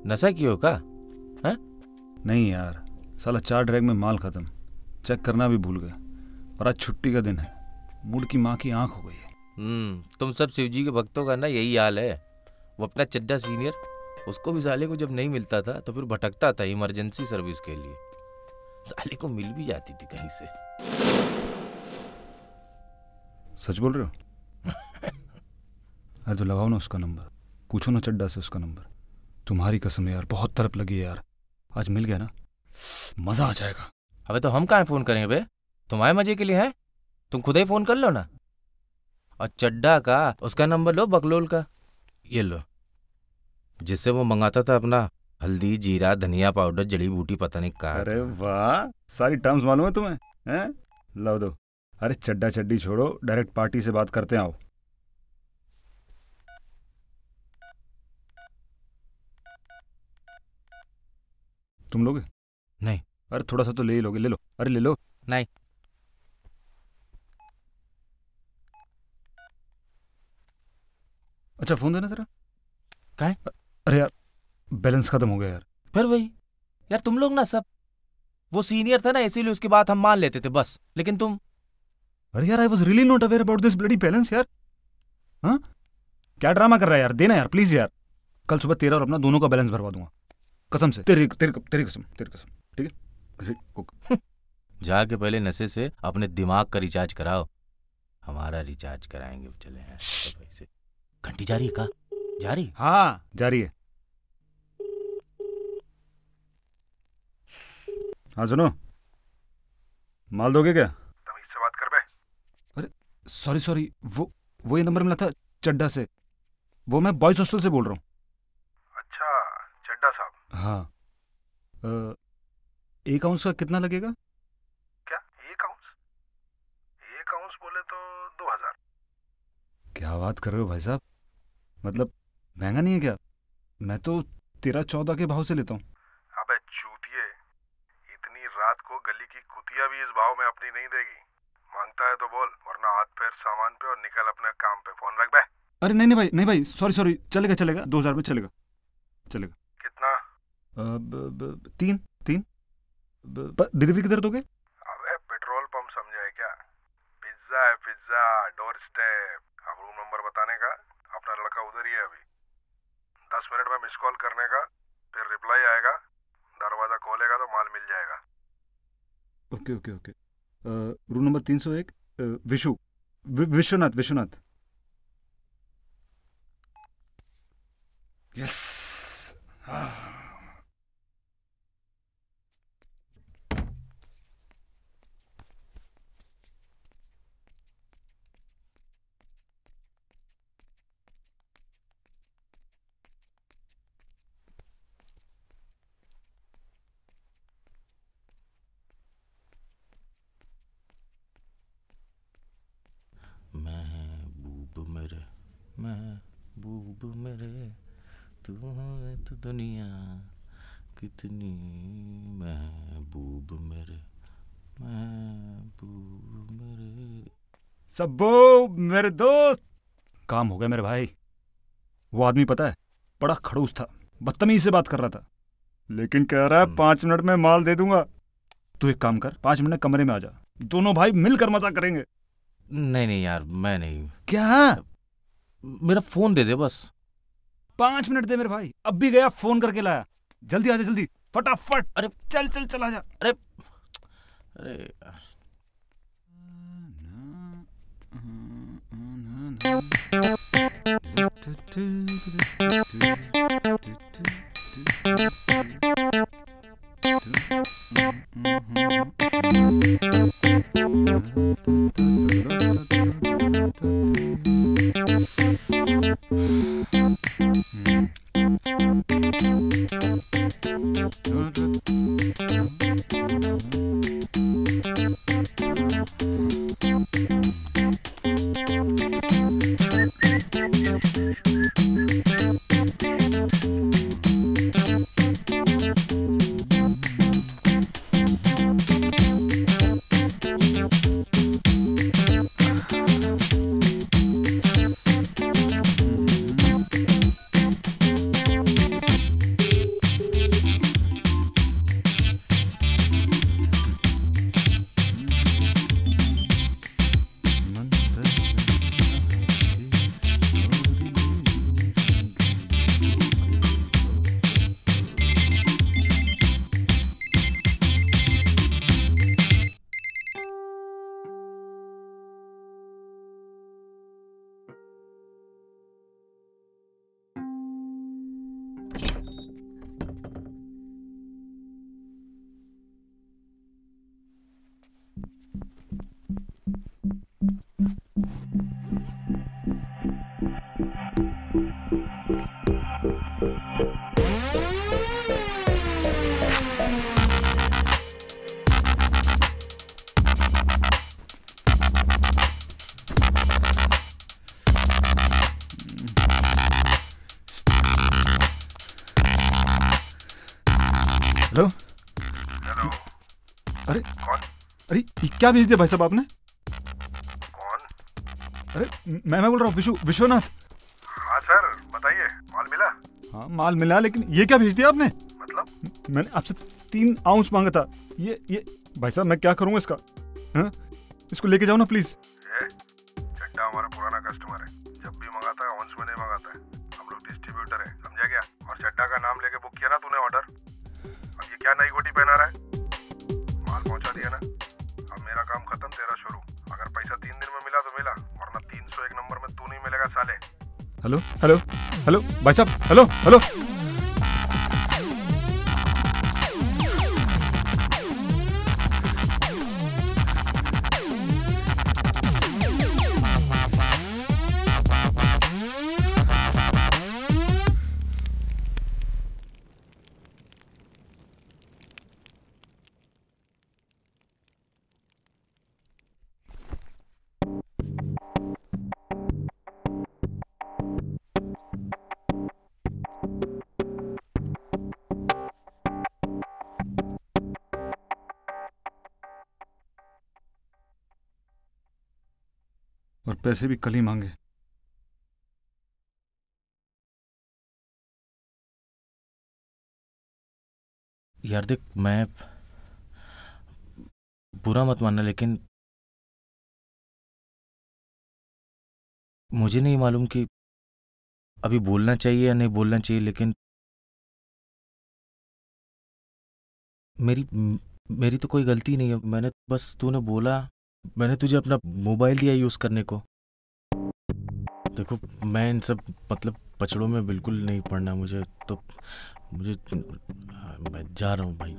नशा कियो का? हाँ? नहीं यार, साला 4 ड्रैग में माल खत्म, चेक करना भी भूल गए। और आज छुट्टी का दिन है, मूड की माँ की आंख हो गई है। तुम सब शिवजी के भक्तों का ना यही हाल है। वो अपना चड्डा सीनियर, उसको भी साले को जब नहीं मिलता था तो फिर भटकता था इमरजेंसी सर्विस के लिए। साले को मिल भी जाती थी कहीं से। सच बोल रहे हो? अरे तो लगाओ ना उसका नंबर, पूछो ना चड्डा से उसका नंबर। तुम्हारी कसम यार, बहुत तड़प लगी है यार, आज मिल गया ना मजा आ जाएगा। अबे तो हम कहाँ फोन करेंगे बे? तुम्हारे मजे के लिए है, तुम खुद ही फोन कर लो ना। और चड्डा का उसका नंबर लो, बकलोल का, ये लो, जिससे वो मंगाता था अपना हल्दी, जीरा, धनिया पाउडर, जड़ी बूटी, पता नहीं का। अरे वाह, सारी टर्म्स मालूम है तुम्हें, हैं? लाओ दो। अरे चड्डा चड्डी छोड़ो, डायरेक्ट पार्टी से बात करते हैं, आओ। तुम लोगे? नहीं। अरे थोड़ा सा तो ले ही लोगे, ले लो। अरे ले लो। नहीं। अच्छा फोन देना जरा। क्या है? अरे यार बैलेंस खत्म हो गया यार। फिर वही यार, तुम लोग ना सब, वो सीनियर था ना इसीलिए उसकी बात हम मान लेते थे बस, लेकिन तुम। अरे यार I was really not aware about this bloody balance यार। हाँ क्या ड्रामा कर रहा है यार, देना यार प्लीज यार। कल सुबह तेरा और अपना दोनों का बैलेंस भरवा दूंगा, कसम से। तेरी कसम, ठीक है? जाके पहले नशे से अपने दिमाग का रिचार्ज कराओ, हमारा रिचार्ज कराएंगे। चले हैं तो घंटी जा रही है का? जा रही? हाँ जा रही है। हाँ सुनो, माल दोगे क्या? तमीज से बात कर बे। अरे सॉरी, वो ये नंबर मिला था चड्डा से, वो मैं बॉयज हॉस्टल से बोल रहा हूँ। अच्छा चड्डा साहब। हाँ एक आउंस का कितना लगेगा? क्या एक आउंस बोले तो 2000। क्या बात कर रहे हो भाई साहब, मतलब महंगा नहीं है क्या? मैं तो 13-14 के भाव से लेता हूँ। अबे चूतिए, इतनी रात को गली की कुतिया भी इस भाव में अपनी नहीं देगी। मांगता है तो बोल, वरना हाथ पैर सामान पे और निकल अपने काम पे। फोन रख बे। अरे नहीं भाई सॉरी, चलेगा 2000 में चलेगा। कितना? 3 डिलीवरी किधर दोगे? अबे पेट्रोल पंप समझा है क्या? पिज्जा है पिज्जा, डोर स्टेप। अब रूम नंबर बताने का, अपना लड़का उधर ही है अभी। 10 मिनट में मिस कॉल करने का, फिर रिप्लाई आएगा, दरवाजा खोलेगा तो माल मिल जाएगा। Okay. Room number 301, Vishwanath. Yes. महबूब मेरे, तू है तो दुनिया कितनी। महबूब मेरे। सब्बो मेरे दोस्त, काम हो गया मेरे भाई। वो आदमी पता है बड़ा खड़ूस था, बदतमीज से बात कर रहा था, लेकिन कह रहा है 5 मिनट में माल दे दूंगा। तू एक काम कर, 5 मिनट कमरे में आ जा, दोनों भाई मिलकर मजा करेंगे। नहीं यार, मैं नहीं। क्या? मेरा फोन दे दे बस। 5 मिनट दे मेरे भाई, अब भी गया फोन करके लाया। जल्दी आजा, जल्दी फटाफट। अरे चल आजा। अरे हेलो। हेलो। अरे कौन? अरे ये क्या भेज दिया भाई साहब आपने? कौन? अरे मैं बोल रहा हूँ विश्वनाथ। हाँ सर, बताइए, माल मिला? हाँ माल मिला, लेकिन ये क्या भेज दिया आपने? मतलब? मैंने आपसे 3 आउंस मांगा था। ये भाई साहब मैं क्या करूँगा इसका? हाँ, इसको लेके जाओ ना प्लीज। चड्डा हमारा पुराना कस्टमर है, जब भी मंगाता है ऑन्स में नहीं मंगाता है। हम लोग डिस्ट्रीब्यूटर है, समझा क्या? और चड्डा का नाम लेके बुक किया ना तूने ऑर्डर, अब ये क्या नई गोटी पहना रहा है? माल पहुंचा दिया ना, अब मेरा काम खत्म, तेरा शुरू। अगर पैसा 3 दिन में मिला तो मिला, वरना 301 नंबर में तू नहीं मिलेगा साले। हेलो हेलो हेलो भाई साहब, हेलो हेलो। और पैसे भी कल ही मांगे। यार देख, मैं बुरा मत मानना, लेकिन मुझे नहीं मालूम कि अभी बोलना चाहिए या नहीं बोलना चाहिए, लेकिन मेरी तो कोई गलती नहीं है। मैंने बस, तूने बोला, मैंने तुझे अपना मोबाइल दिया यूज़ करने को। देखो, मैं इन सब मतलब पचड़ों में बिल्कुल नहीं पड़ना मुझे, तो मैं जा रहा हूँ भाई।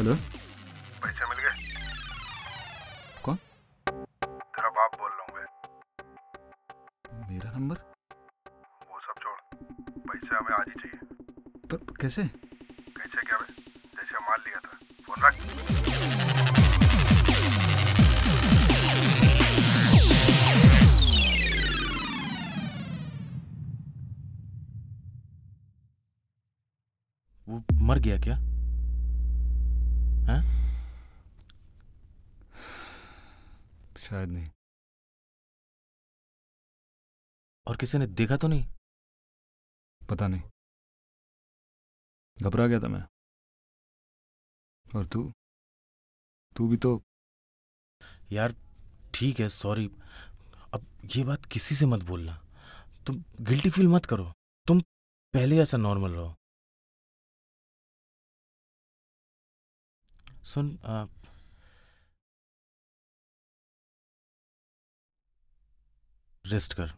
हेलो, पैसे मिल गए? कौन? तेरा बाप बोल रहा हूँ मैं। मेरा नंबर? वो सब छोड़, पैसे हमें आज ही चाहिए। पर कैसे? कैसे क्या बे? जैसे माल लिया था। फोन रख। वो मर गया क्या? हैं? शायद नहीं। और किसी ने देखा तो नहीं? पता नहीं, घबरा गया था मैं। और तू भी तो। यार ठीक है, सॉरी। अब ये बात किसी से मत बोलना। तुम गिल्टी फील मत करो। तुम पहले ऐसा नॉर्मल रहो। सुन, रेस्ट कर।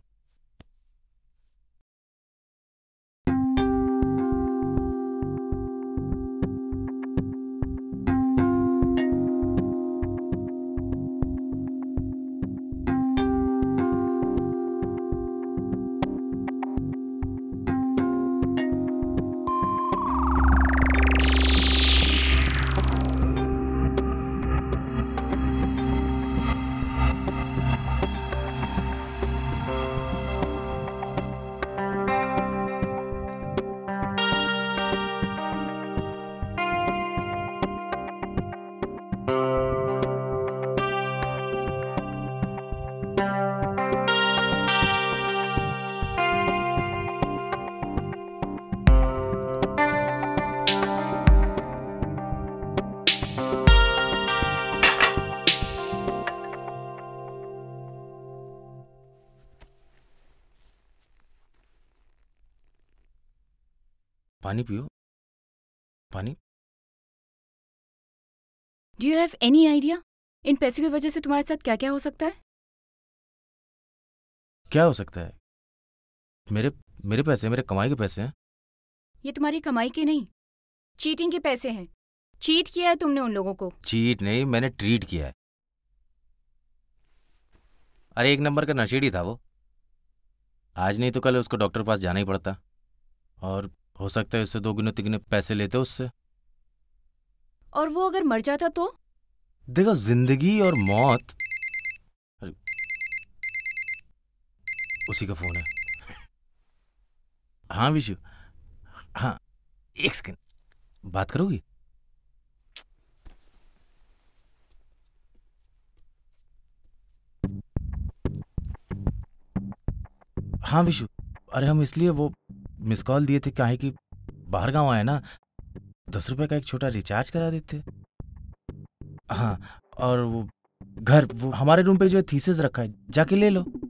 पानी पियो, पानी। Do you have any idea इन पैसों की वजह से तुम्हारे साथ क्या क्या हो सकता है? क्या हो सकता है? मेरे पैसे, मेरे कमाई के पैसे हैं। ये तुम्हारी कमाई के नहीं, चीटिंग के पैसे हैं। चीट किया है तुमने उन लोगों को। चीट नहीं, मैंने ट्रीट किया है। अरे एक नंबर का नशेड़ी था वो। आज नहीं तो कल उसको डॉक्टर के पास जाना ही पड़ता। और हो सकता है उससे 2 गुने 3 गुने पैसे लेते उससे। और वो अगर मर जाता तो? देखो, जिंदगी और मौत। अरे, उसी का फोन है। हाँ विशु, हाँ, एक सेकंड, बात करोगी? हाँ विशु, अरे हम इसलिए वो मिस कॉल दिए थे, काहे कि बाहर गांव आए ना, 10 रुपए का एक छोटा रिचार्ज करा देते। हाँ, और वो घर, वो हमारे रूम पे जो है थीसिस रखा है, जाके ले लो।